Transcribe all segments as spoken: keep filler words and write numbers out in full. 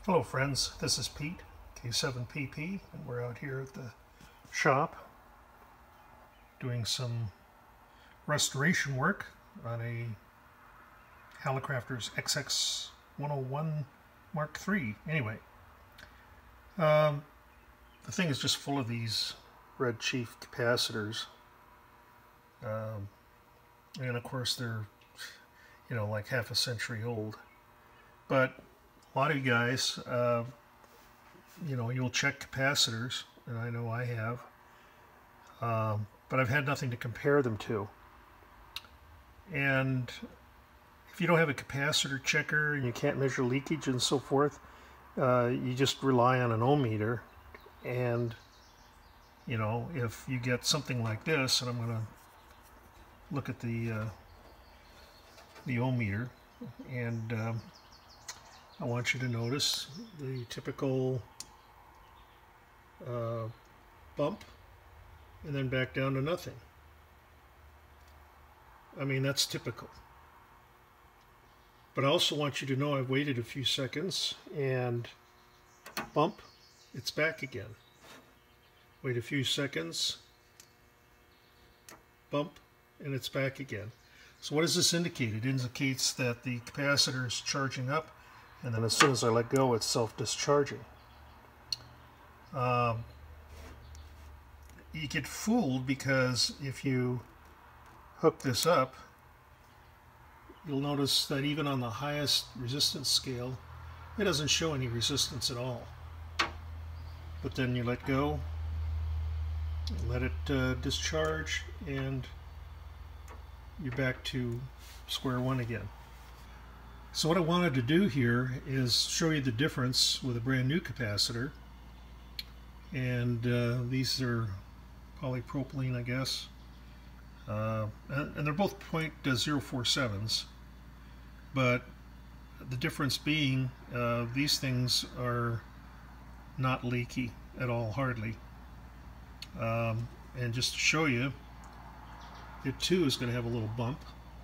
Hello friends, this is Pete, K seven P P, and we're out here at the shop doing some restoration work on a Hallicrafters X X one oh one Mark three. Anyway, um, the thing is just full of these red chief capacitors, um, and of course they're, you know, like half a century old, but a lot of you guys, uh, you know, you'll check capacitors, and I know I have, um, but I've had nothing to compare them to. And if you don't have a capacitor checker and you can't measure leakage and so forth, uh, you just rely on an ohm meter. And, you know, if you get something like this, and I'm going to look at the, uh, the ohm meter, and um, I want you to notice the typical uh, bump and then back down to nothing. I mean, that's typical. But I also want you to know I've waited a few seconds and bump, it's back again. Wait a few seconds, bump, and it's back again. So what does this indicate? It indicates that the capacitor is charging up, and then as soon as I let go, it's self-discharging. Um, you get fooled because if you hook this up, you'll notice that even on the highest resistance scale, it doesn't show any resistance at all. But then you let go, let it uh, discharge, and you're back to square one again. So what I wanted to do here is show you the difference with a brand new capacitor, and uh, these are polypropylene, I guess, uh, and, and they're both point zero four sevens, but the difference being uh, these things are not leaky at all, hardly. Um, and just to show you, it too is going to have a little bump,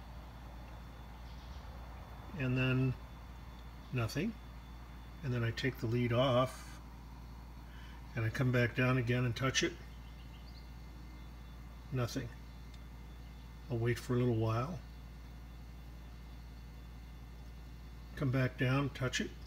and then nothing, and then I take the lead off and I come back down again and touch it, nothing. I'll wait for a little while, come back down, touch it.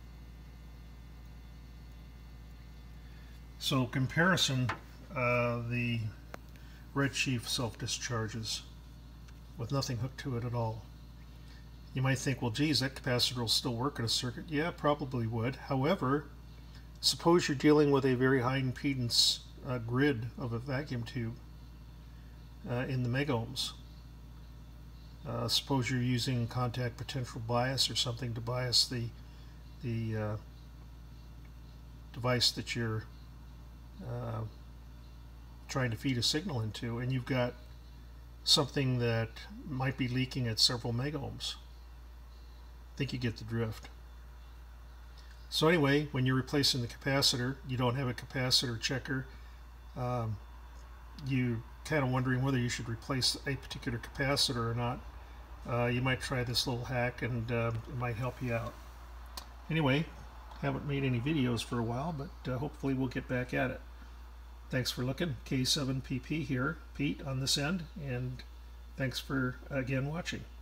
So comparison, uh, the red chief self-discharges with nothing hooked to it at all. You might think, well, geez, that capacitor will still work in a circuit. Yeah, probably would. However, suppose you're dealing with a very high impedance uh, grid of a vacuum tube uh, in the megohms. Uh, suppose you're using contact potential bias or something to bias the the uh, device that you're uh, trying to feed a signal into, and you've got something that might be leaking at several megohms. I think you get the drift. So anyway, when you're replacing the capacitor, you don't have a capacitor checker, um, you're kind of wondering whether you should replace a particular capacitor or not. Uh, you might try this little hack, and uh, it might help you out. Anyway, haven't made any videos for a while, but uh, hopefully we'll get back at it. Thanks for looking. K seven P P here, Pete on this end, and thanks for again watching.